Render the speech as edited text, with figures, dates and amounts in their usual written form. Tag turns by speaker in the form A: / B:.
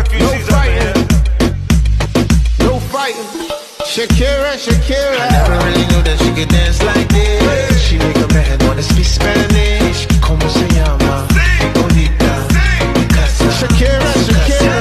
A: No fighting. Shakira, Shakira.
B: I never really knew that she could dance like this. She make a man wanna speak Spanish. Como se llama?